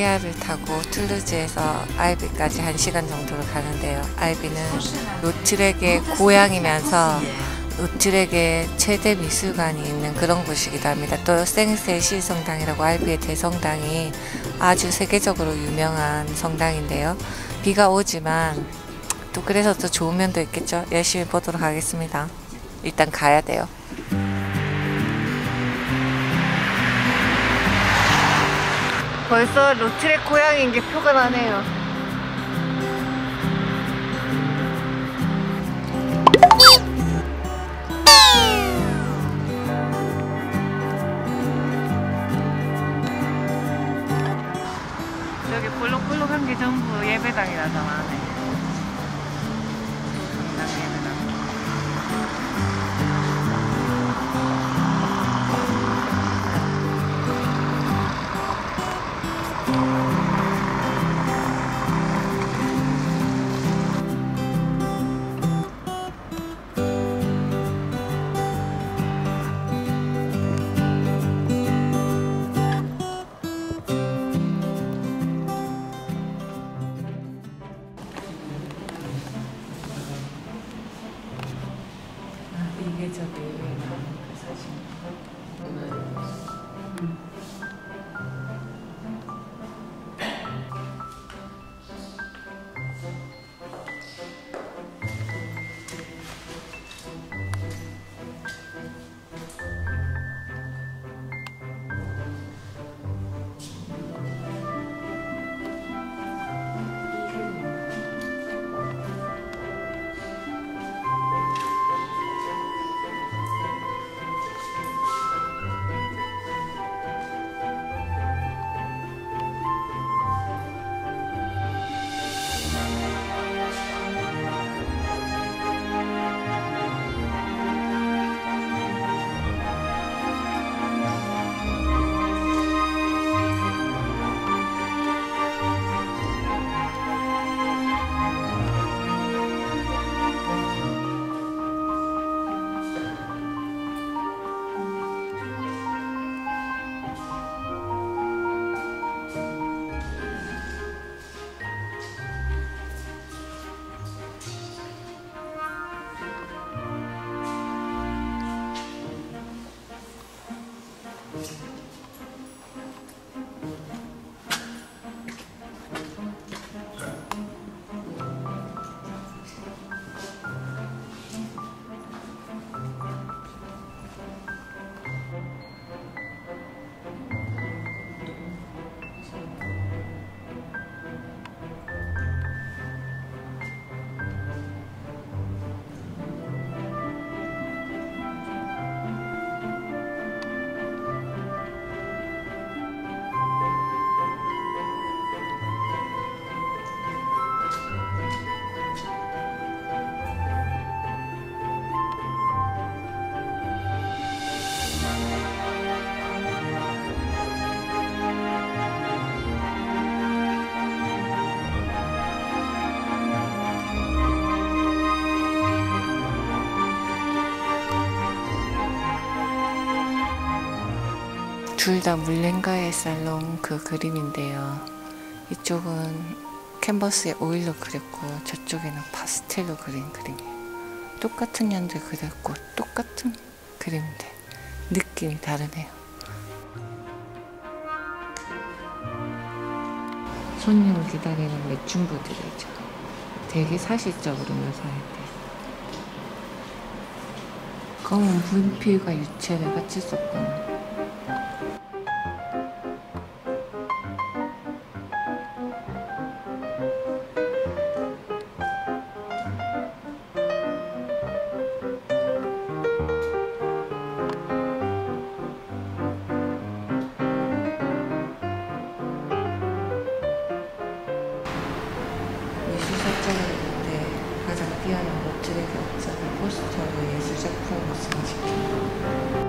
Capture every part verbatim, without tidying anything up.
기아를 타고 툴루즈에서 알비까지 한 시간 정도를 가는데요. 알비는 로트렉의 고향이면서 로트렉의 최대 미술관이 있는 그런 곳이기도 합니다. 또 생세실 성당이라고 알비의 대성당이 아주 세계적으로 유명한 성당인데요. 비가 오지만 또 그래서 또 좋은 면도 있겠죠. 열심히 보도록 하겠습니다. 일단 가야 돼요. 벌써 로트렉 고향인 게 표가 나네요. 저기 볼록볼록한 게 전부 예배당이라잖아. 성당 예배당. 이게 저기 그 사진. 둘 다 물렌가의 살롱 그 그림인데요. 이쪽은 캔버스에 오일로 그렸고 저쪽에는 파스텔로 그린 그림이에요. 똑같은 년들 그렸고 똑같은 그림인데 느낌이 다르네요. 손님을 기다리는 매춘부들이죠. 되게 사실적으로 묘사했대요. 검은 분필과 유채를 같이 썼구나. 미술사장을 볼때 가장 뛰어난 로트렉의 업적을 포스터로 예술작품으로 승화시킵니다.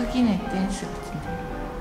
흑인의 댄스 같은데.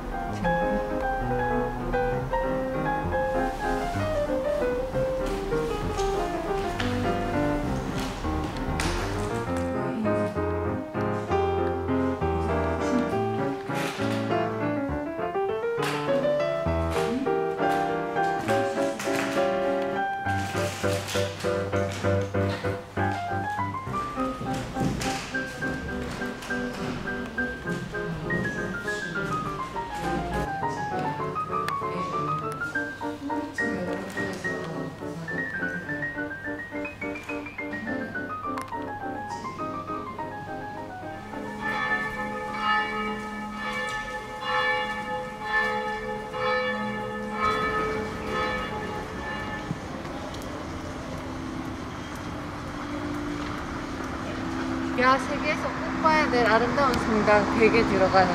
야, 세계에서 꼭 봐야 될 아름다운 성당 백 개 들어가는,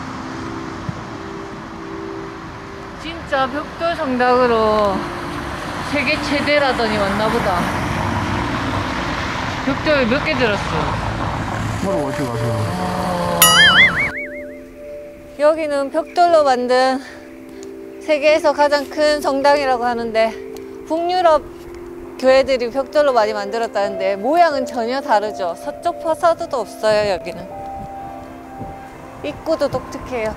진짜 벽돌 성당으로 세계 최대라더니 왔나보다. 벽돌 몇 개 들었어? 뭐로 어디 가서? 어... 여기는 벽돌로 만든 세계에서 가장 큰 성당이라고 하는데, 북유럽 교회들이 벽돌로 많이 만들었다는데 모양은 전혀 다르죠. 서쪽 파사드도 없어요. 여기는 입구도 독특해요.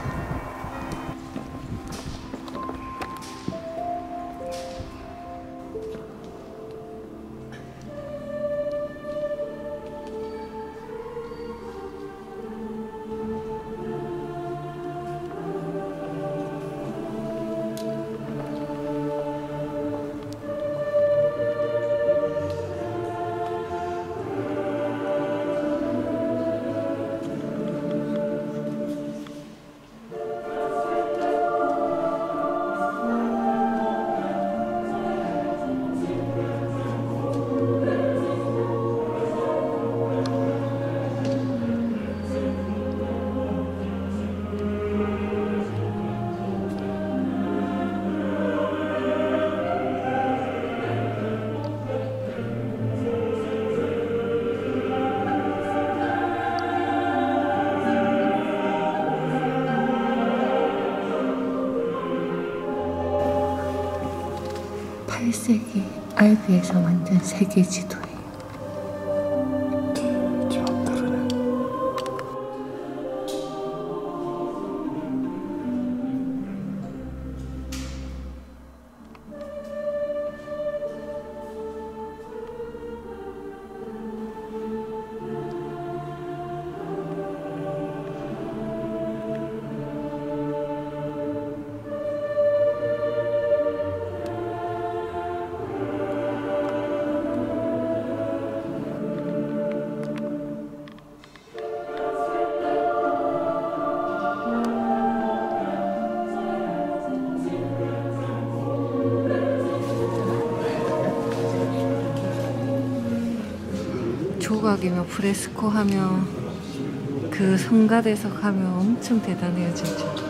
팔 세기 알비에서 만든 세계 지도예요. 참 다르네. 조각이며 프레스코 하며 그 성가대석 하며 엄청 대단해요 진짜.